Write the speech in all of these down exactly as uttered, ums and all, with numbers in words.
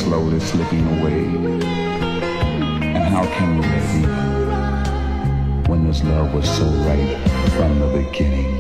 slowly slipping away. And how can we let it be when this love was so right from the beginning?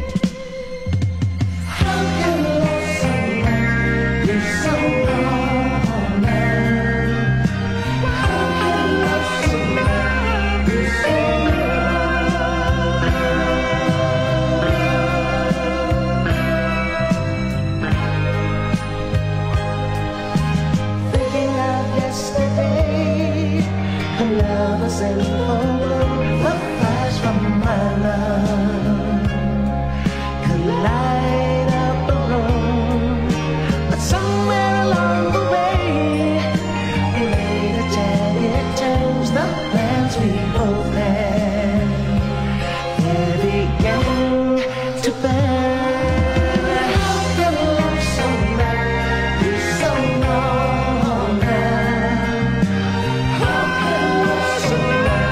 And oh, the flash from my love could light up the room, but somewhere along the way we made a jagged turns. The plans we both had, they began to burn. How can love so right be so wrong now? How can love so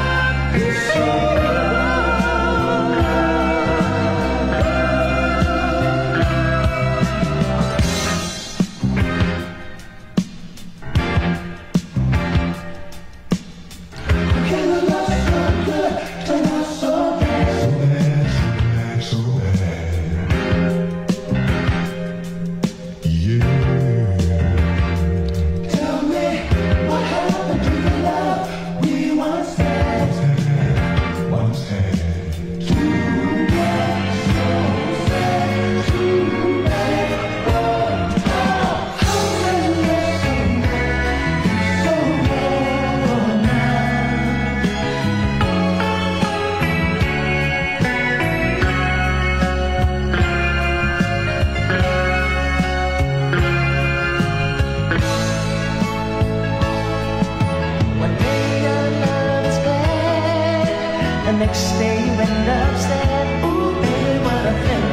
the next day you end up sad. Ooh, baby, what a thin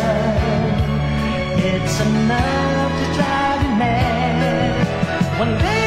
line. It's enough to drive you mad. One day